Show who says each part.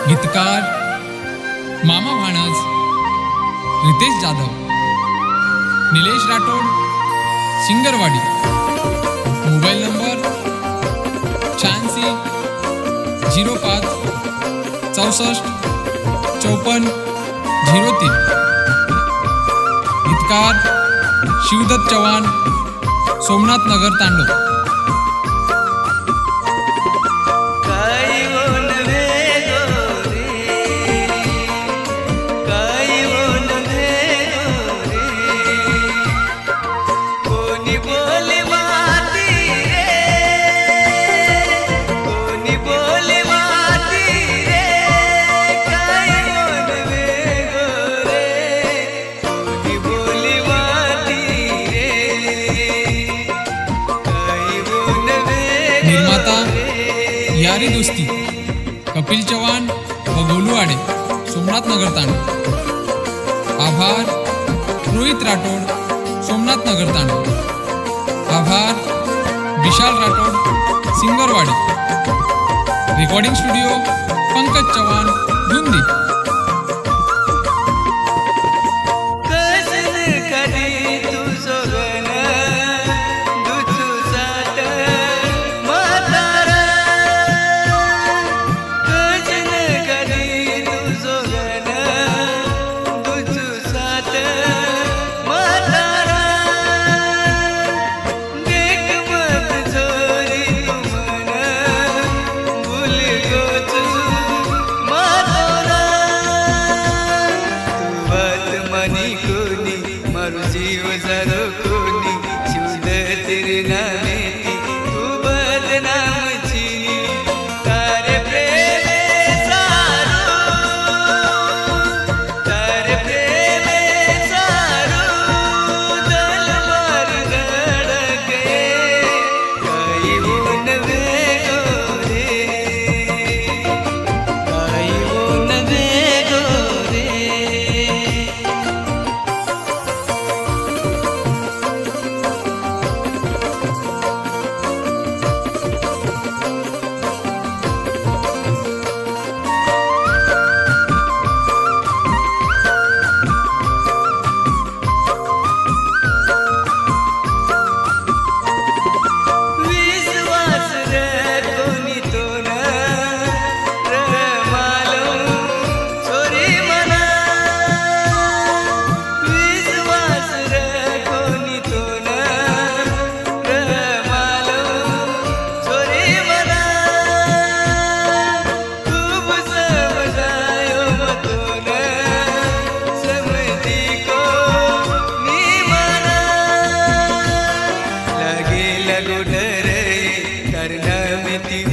Speaker 1: गीतकार मामा भाणज, रितेश जाधव, निलेश राठोड, सिंगरवाडी। Mobile number 86 05 64 54 03। गीतकार शिवदत्त चव्हाण, सोमनाथ नगर, तांडो। निर्माता यारी दोस्ती, कपिल चव्हाण व गोलू आडे, सोमनाथ नगर, तांडो। आभार रोहित राठोड, सोमनाथ नगर, तांडो। आभार विशाल राठोड, सिंगरवाडी। रेकॉर्डिंग स्टुडिओ पंकज चव्हाण, धुंदी।
Speaker 2: जीव जरो कोनी शुद्ध तेरे नामे तू बदनाम चीनी तारे प्रेमे सारो, तारे प्रेमे सारो दल मार धड़के काई ऊन वेगो रे, काई ऊन वेगो रे। लगो डरे करना मिटी